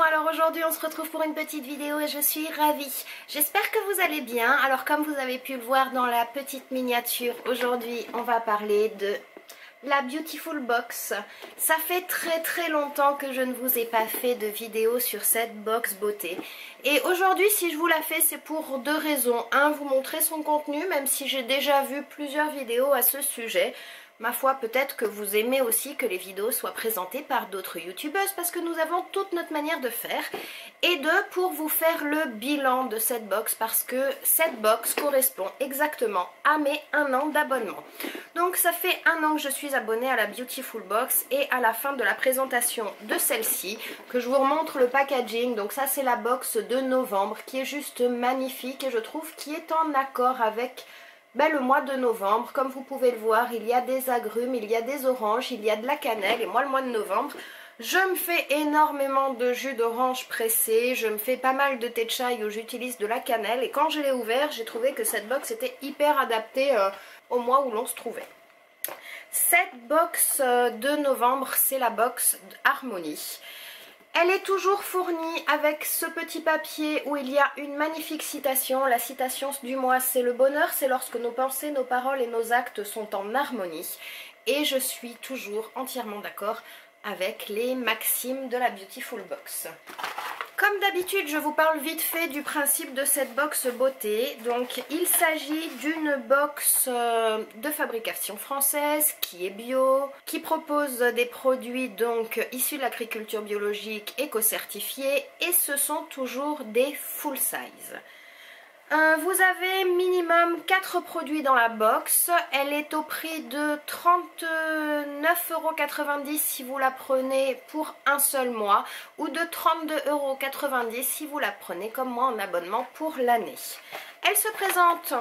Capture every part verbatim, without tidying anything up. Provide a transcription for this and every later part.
alors aujourd'hui on se retrouve pour une petite vidéo et je suis ravie. J'espère que vous allez bien. Alors comme vous avez pu le voir dans la petite miniature, aujourd'hui on va parler de la Beautiful Box. Ça fait très très longtemps que je ne vous ai pas fait de vidéo sur cette box beauté. Et aujourd'hui si je vous la fais c'est pour deux raisons. Un, vous montrer son contenu, même si j'ai déjà vu plusieurs vidéos à ce sujet. Ma foi, peut-être que vous aimez aussi que les vidéos soient présentées par d'autres youtubeuses parce que nous avons toute notre manière de faire. Et deux, pour vous faire le bilan de cette box parce que cette box correspond exactement à mes un an d'abonnement. Donc ça fait un an que je suis abonnée à la Beautiful Box et à la fin de la présentation de celle-ci, que je vous remontre le packaging. Donc ça c'est la box de novembre qui est juste magnifique et je trouve qui est en accord avec... Ben, le mois de novembre. Comme vous pouvez le voir, il y a des agrumes, il y a des oranges, il y a de la cannelle. Et moi, le mois de novembre, je me fais énormément de jus d'orange pressé. Je me fais pas mal de thé de chai où j'utilise de la cannelle. Et quand je l'ai ouvert, j'ai trouvé que cette box était hyper adaptée euh, au mois où l'on se trouvait. Cette box euh, de novembre, c'est la box Harmonie. Elle est toujours fournie avec ce petit papier où il y a une magnifique citation. La citation du mois, c'est: le bonheur, c'est lorsque nos pensées, nos paroles et nos actes sont en harmonie. Et je suis toujours entièrement d'accord avec les maximes de la Beautiful Box. Comme d'habitude, je vous parle vite fait du principe de cette box beauté. Donc, il s'agit d'une box euh, de fabrication française qui est bio, qui propose des produits donc issus de l'agriculture biologique éco-certifiés et ce sont toujours des full size. Euh, vous avez minimum quatre produits dans la box. Elle est au prix de trente-neuf euros quatre-vingt-dix si vous la prenez pour un seul mois ou de trente-deux euros quatre-vingt-dix si vous la prenez comme moi en abonnement pour l'année. Elle se présente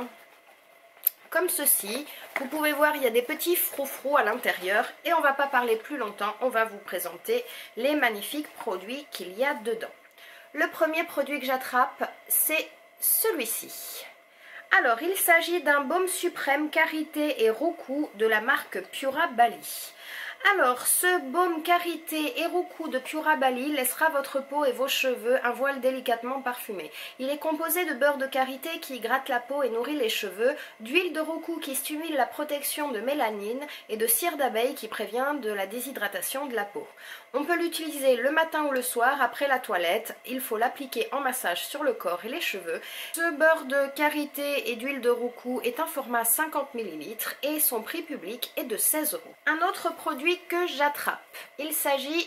comme ceci. Vous pouvez voir, il y a des petits froufrous à l'intérieur et on ne va pas parler plus longtemps. On va vous présenter les magnifiques produits qu'il y a dedans. Le premier produit que j'attrape, c'est celui-ci. Alors, il s'agit d'un baume suprême karité et roucou de la marque Pura Bali. Alors, ce baume karité et roucou de Pura Bali laissera votre peau et vos cheveux un voile délicatement parfumé. Il est composé de beurre de karité qui hydrate la peau et nourrit les cheveux, d'huile de roucou qui stimule la protection de mélanine et de cire d'abeille qui prévient de la déshydratation de la peau. On peut l'utiliser le matin ou le soir après la toilette. Il faut l'appliquer en massage sur le corps et les cheveux. Ce beurre de karité et d'huile de roucou est un format cinquante millilitres et son prix public est de seize euros. Un autre produit que j'attrape, il s'agit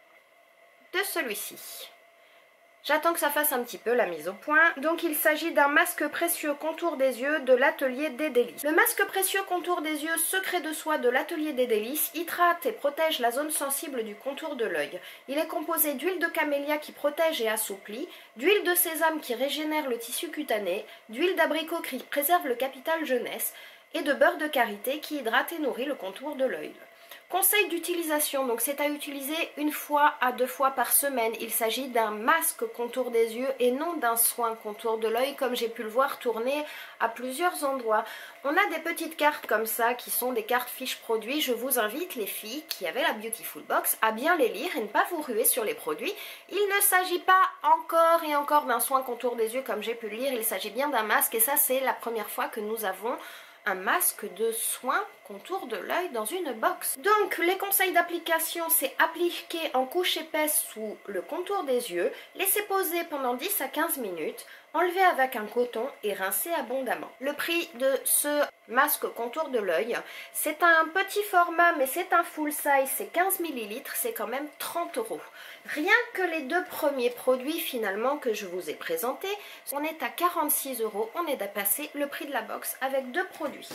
de celui-ci. J'attends que ça fasse un petit peu la mise au point. Donc il s'agit d'un masque précieux contour des yeux de l'atelier des délices. Le masque précieux contour des yeux secret de soie de l'atelier des délices hydrate et protège la zone sensible du contour de l'œil. Il est composé d'huile de camélia qui protège et assouplit, d'huile de sésame qui régénère le tissu cutané, d'huile d'abricot qui préserve le capital jeunesse et de beurre de karité qui hydrate et nourrit le contour de l'œil. Conseil d'utilisation, donc c'est à utiliser une fois à deux fois par semaine. Il s'agit d'un masque contour des yeux et non d'un soin contour de l'œil comme j'ai pu le voir tourner à plusieurs endroits. On a des petites cartes comme ça qui sont des cartes fiches produits. Je vous invite les filles qui avaient la Beautiful Box à bien les lire et ne pas vous ruer sur les produits. Il ne s'agit pas encore et encore d'un soin contour des yeux comme j'ai pu le lire. Il s'agit bien d'un masque et ça c'est la première fois que nous avons un masque de soin contour de l'œil dans une box. Donc les conseils d'application, c'est appliquer en couche épaisse sous le contour des yeux, laisser poser pendant dix à quinze minutes, enlever avec un coton et rincer abondamment. Le prix de ce masque contour de l'œil, c'est un petit format mais c'est un full size, c'est quinze millilitres, c'est quand même trente euros. Rien que les deux premiers produits finalement que je vous ai présentés, on est à quarante-six euros, on est dépassé le prix de la box avec deux produits.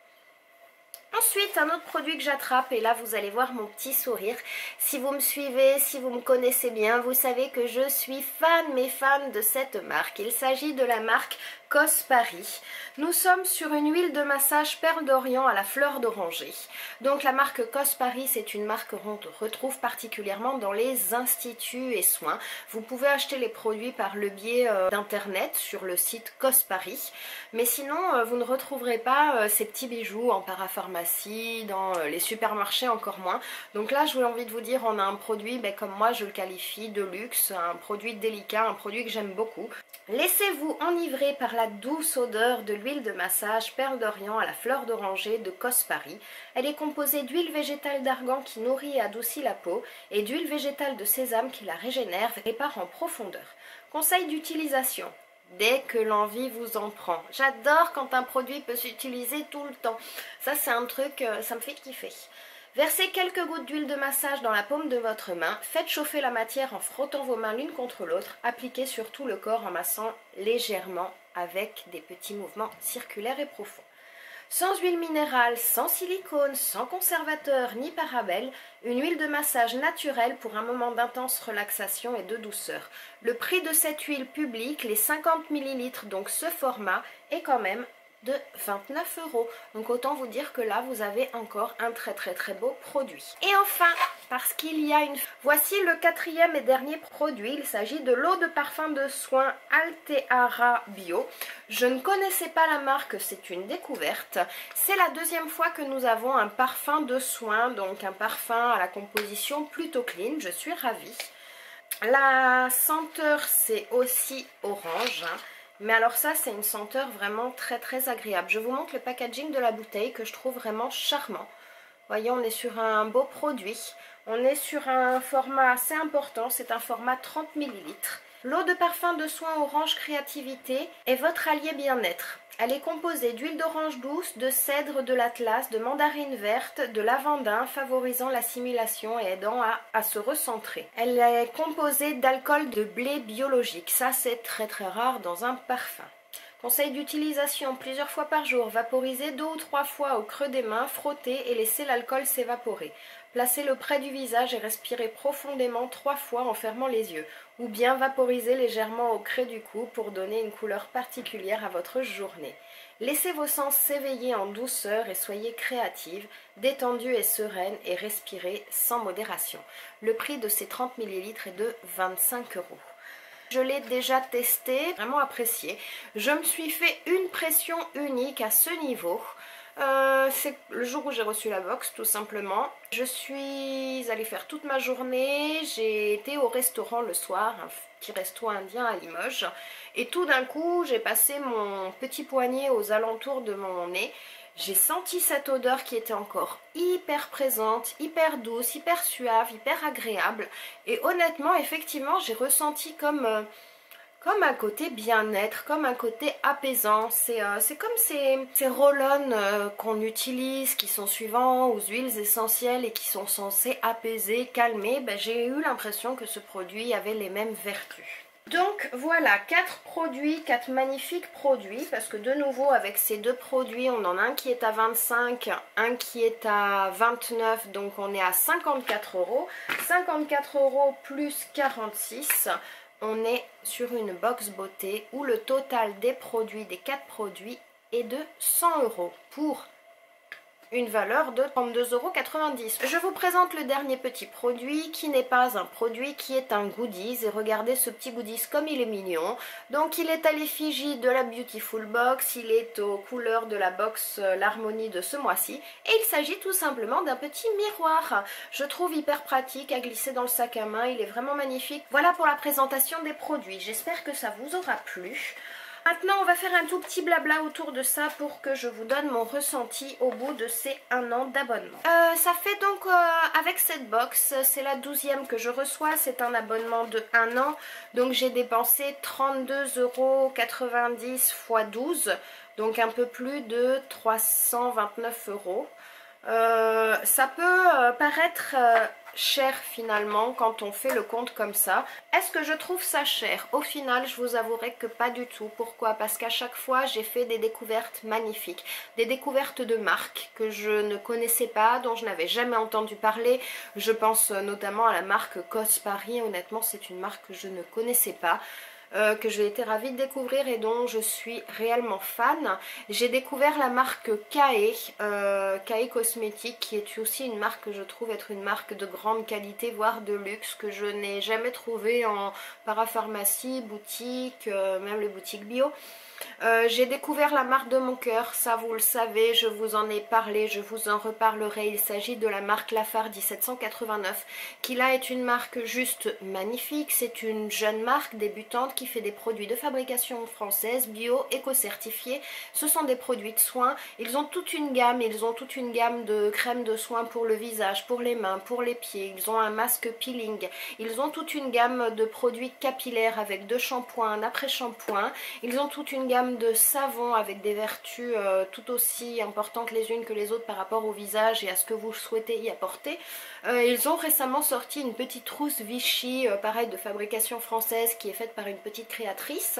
Ensuite, un autre produit que j'attrape, et là vous allez voir mon petit sourire. Si vous me suivez, si vous me connaissez bien, vous savez que je suis fan, mais fan de cette marque. Il s'agit de la marque Cos Paris. Nous sommes sur une huile de massage perle d'Orient à la fleur d'oranger. Donc la marque Cos Paris, c'est une marque qu'on retrouve particulièrement dans les instituts et soins. Vous pouvez acheter les produits par le biais euh, d'internet sur le site Cos Paris. Mais sinon, euh, vous ne retrouverez pas euh, ces petits bijoux en parapharmacie pharmacie, dans les supermarchés encore moins. Donc là j'ai envie de vous dire, on a un produit, ben, comme moi je le qualifie, de luxe, un produit délicat, un produit que j'aime beaucoup. Laissez-vous enivrer par la douce odeur de l'huile de massage Perle d'Orient à la fleur d'oranger de Cos Paris. Elle est composée d'huile végétale d'argan qui nourrit et adoucit la peau et d'huile végétale de sésame qui la régénère et répare en profondeur. Conseil d'utilisation. Dès que l'envie vous en prend. J'adore quand un produit peut s'utiliser tout le temps. Ça c'est un truc, ça me fait kiffer. Versez quelques gouttes d'huile de massage dans la paume de votre main. Faites chauffer la matière en frottant vos mains l'une contre l'autre. Appliquez sur tout le corps en massant légèrement avec des petits mouvements circulaires et profonds. Sans huile minérale, sans silicone, sans conservateur ni parabènes, une huile de massage naturelle pour un moment d'intense relaxation et de douceur. Le prix de cette huile publique, les cinquante millilitres, donc ce format, est quand même de vingt-neuf euros. Donc autant vous dire que là vous avez encore un très très très beau produit. Et enfin, parce qu'il y a une... Voici le quatrième et dernier produit. Il s'agit de l'eau de parfum de soin Alteara Bio. Je ne connaissais pas la marque, c'est une découverte. C'est la deuxième fois que nous avons un parfum de soin, donc un parfum à la composition plutôt clean. Je suis ravie. La senteur c'est aussi orange, hein. Mais alors ça c'est une senteur vraiment très très agréable. Je vous montre le packaging de la bouteille que je trouve vraiment charmant. Vous voyez, on est sur un beau produit. On est sur un format assez important, c'est un format trente millilitres. L'eau de parfum de soin orange créativité est votre allié bien-être. Elle est composée d'huile d'orange douce, de cèdre de l'Atlas, de mandarine verte, de lavandin, favorisant l'assimilation et aidant à, à se recentrer. Elle est composée d'alcool de blé biologique. Ça, c'est très très rare dans un parfum. Conseil d'utilisation, plusieurs fois par jour, vaporiser deux ou trois fois au creux des mains, frotter et laisser l'alcool s'évaporer. Placez-le près du visage et respirez profondément trois fois en fermant les yeux. Ou bien vaporisez légèrement au creux du cou pour donner une couleur particulière à votre journée. Laissez vos sens s'éveiller en douceur et soyez créative, détendue et sereine et respirez sans modération. Le prix de ces trente millilitres est de vingt-cinq euros. Je l'ai déjà testé, vraiment apprécié. Je me suis fait une pression unique à ce niveau. Euh, c'est le jour où j'ai reçu la box, tout simplement. Je suis allée faire toute ma journée. J'ai été au restaurant le soir, un petit resto indien à Limoges. Et tout d'un coup, j'ai passé mon petit poignet aux alentours de mon nez. J'ai senti cette odeur qui était encore hyper présente, hyper douce, hyper suave, hyper agréable. Et honnêtement, effectivement, j'ai ressenti comme, euh, comme un côté bien-être, comme un côté apaisant. C'est euh, c'est comme ces, ces roll-on euh, qu'on utilise, qui sont suivants aux huiles essentielles et qui sont censés apaiser, calmer. Ben, j'ai eu l'impression que ce produit avait les mêmes vertus. Donc voilà, quatre produits, quatre magnifiques produits, parce que de nouveau avec ces deux produits, on en a un qui est à vingt-cinq, un qui est à vingt-neuf, donc on est à cinquante-quatre euros. cinquante-quatre euros plus quarante-six, on est sur une box beauté où le total des produits, des quatre produits, est de cent euros pour une valeur de trente-deux euros quatre-vingt-dix. Je vous présente le dernier petit produit qui n'est pas un produit, qui est un goodies. Et regardez ce petit goodies comme il est mignon. Donc il est à l'effigie de la Beautiful Box, il est aux couleurs de la box euh, l'harmonie de ce mois-ci. Et il s'agit tout simplement d'un petit miroir. Je trouve hyper pratique à glisser dans le sac à main, il est vraiment magnifique. Voilà pour la présentation des produits, j'espère que ça vous aura plu. Maintenant on va faire un tout petit blabla autour de ça pour que je vous donne mon ressenti au bout de ces un an d'abonnement. Euh, ça fait donc euh, avec cette box, c'est la douzième que je reçois, c'est un abonnement de un an. Donc j'ai dépensé trente-deux euros quatre-vingt-dix fois douze, donc un peu plus de trois cent vingt-neuf euros. Euh, ça peut euh, paraître euh, cher finalement quand on fait le compte comme ça. Est-ce que je trouve ça cher? Au final, je vous avouerai que pas du tout. Pourquoi? Parce qu'à chaque fois j'ai fait des découvertes magnifiques, des découvertes de marques que je ne connaissais pas, dont je n'avais jamais entendu parler. Je pense notamment à la marque Cos Paris. Honnêtement, c'est une marque que je ne connaissais pas, Euh, que j'ai été ravie de découvrir et dont je suis réellement fan. J'ai découvert la marque Kae, euh, Kae Cosmétique, qui est aussi une marque que je trouve être une marque de grande qualité, voire de luxe, que je n'ai jamais trouvée en parapharmacie, boutique, euh, même les boutiques bio. Euh, j'ai découvert la marque de mon cœur, ça vous le savez, je vous en ai parlé, je vous en reparlerai. Il s'agit de la marque Lafare dix-sept cent quatre-vingt-neuf, qui là est une marque juste magnifique. C'est une jeune marque débutante qui fait des produits de fabrication française, bio, éco-certifiés. Ce sont des produits de soins. Ils ont toute une gamme, ils ont toute une gamme de crèmes de soins pour le visage, pour les mains, pour les pieds. Ils ont un masque peeling. Ils ont toute une gamme de produits capillaires avec deux shampoings, un après-shampoing. Ils ont toute une gamme de savons avec des vertus euh, tout aussi importantes les unes que les autres par rapport au visage et à ce que vous souhaitez y apporter. Euh, ils ont récemment sorti une petite trousse Vichy, euh, pareil de fabrication française, qui est faite par une petite créatrice.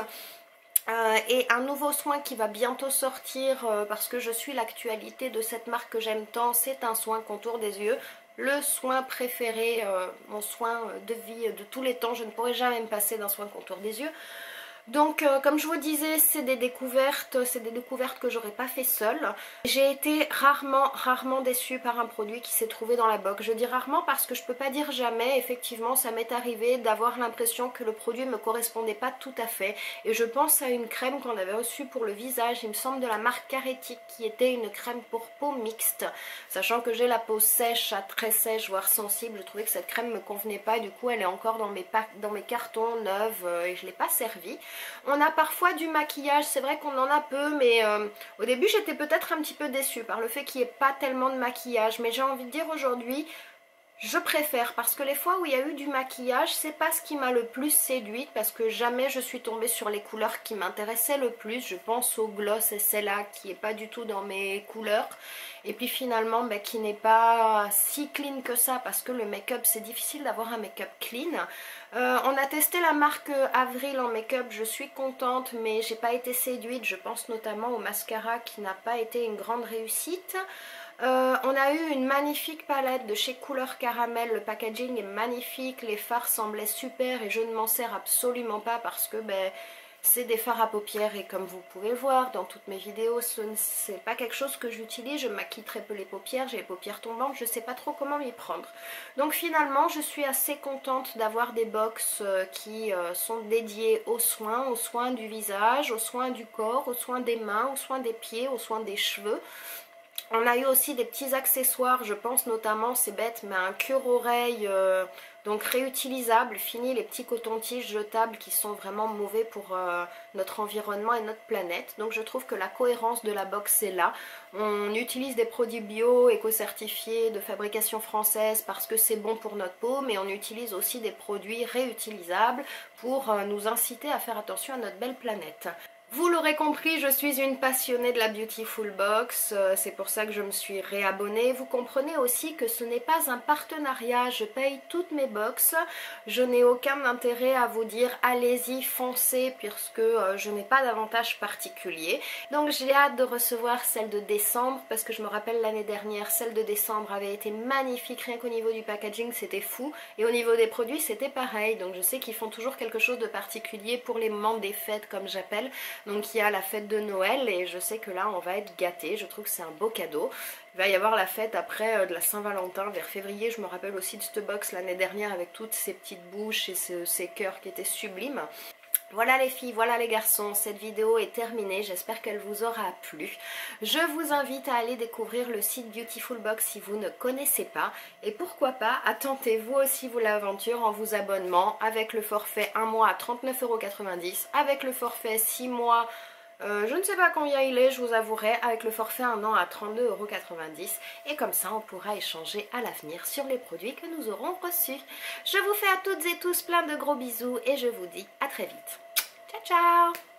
Euh, et un nouveau soin qui va bientôt sortir euh, parce que je suis l'actualité de cette marque que j'aime tant, c'est un soin contour des yeux. Le soin préféré, euh, mon soin de vie de tous les temps, je ne pourrai jamais me passer d'un soin contour des yeux. Donc euh, comme je vous disais, c'est des découvertes, c'est des découvertes que j'aurais pas fait seule. J'ai été rarement, rarement déçue par un produit qui s'est trouvé dans la box. Je dis rarement parce que je peux pas dire jamais. Effectivement, ça m'est arrivé d'avoir l'impression que le produit me correspondait pas tout à fait. Et je pense à une crème qu'on avait reçue pour le visage, il me semble de la marque Caretic, qui était une crème pour peau mixte. Sachant que j'ai la peau sèche à très sèche, voire sensible, je trouvais que cette crème me convenait pas. Du coup, elle est encore dans mes, dans mes cartons neuves euh, et je l'ai pas servie. On a parfois du maquillage, c'est vrai qu'on en a peu, mais euh, au début j'étais peut-être un petit peu déçue par le fait qu'il n'y ait pas tellement de maquillage. Mais j'ai envie de dire aujourd'hui, je préfère, parce que les fois où il y a eu du maquillage, c'est pas ce qui m'a le plus séduite, parce que jamais je suis tombée sur les couleurs qui m'intéressaient le plus. Je pense au gloss et celle-là qui n'est pas du tout dans mes couleurs. Et puis finalement, bah, qui n'est pas si clean que ça, parce que le make-up, c'est difficile d'avoir un make-up clean. Euh, on a testé la marque Avril en make-up, je suis contente, mais j'ai pas été séduite. Je pense notamment au mascara qui n'a pas été une grande réussite. Euh, on a eu une magnifique palette de chez Couleur Caramel, le packaging est magnifique, les fards semblaient super et je ne m'en sers absolument pas parce que ben, c'est des fards à paupières et comme vous pouvez le voir dans toutes mes vidéos, ce n'est pas quelque chose que j'utilise, je maquille très peu les paupières, j'ai les paupières tombantes, je ne sais pas trop comment m'y prendre. Donc finalement je suis assez contente d'avoir des box qui sont dédiées aux soins, aux soins du visage, aux soins du corps, aux soins des mains, aux soins des pieds, aux soins des cheveux. On a eu aussi des petits accessoires, je pense notamment, c'est bête, mais un cure-oreille euh, donc réutilisable, fini les petits cotons-tiges jetables qui sont vraiment mauvais pour euh, notre environnement et notre planète. Donc je trouve que la cohérence de la box est là. On utilise des produits bio, éco-certifiés, de fabrication française parce que c'est bon pour notre peau, mais on utilise aussi des produits réutilisables pour euh, nous inciter à faire attention à notre belle planète. Vous l'aurez compris, je suis une passionnée de la Beautiful Box, c'est pour ça que je me suis réabonnée. Vous comprenez aussi que ce n'est pas un partenariat, je paye toutes mes box, je n'ai aucun intérêt à vous dire allez-y, foncez, puisque je n'ai pas d'avantage particulier. Donc j'ai hâte de recevoir celle de décembre, parce que je me rappelle l'année dernière, celle de décembre avait été magnifique, rien qu'au niveau du packaging c'était fou, et au niveau des produits c'était pareil, donc je sais qu'ils font toujours quelque chose de particulier pour les moments des fêtes comme j'appelle. Donc il y a la fête de Noël et je sais que là on va être gâtés, je trouve que c'est un beau cadeau. Il va y avoir la fête après euh, de la Saint-Valentin vers février, je me rappelle aussi de cette box l'année dernière avec toutes ces petites bouches et ce, ces cœurs qui étaient sublimes. Voilà les filles, voilà les garçons, cette vidéo est terminée, j'espère qu'elle vous aura plu. Je vous invite à aller découvrir le site Beautiful Box si vous ne connaissez pas. Et pourquoi pas, attentez vous aussi vous l'aventure en vous abonnement avec le forfait un mois à trente-neuf euros quatre-vingt-dix, avec le forfait six mois, euh, je ne sais pas combien il est, je vous avouerai, avec le forfait un an à trente-deux euros quatre-vingt-dix. Et comme ça on pourra échanger à l'avenir sur les produits que nous aurons reçus. Je vous fais à toutes et tous plein de gros bisous et je vous dis à très vite. Ciao ciao!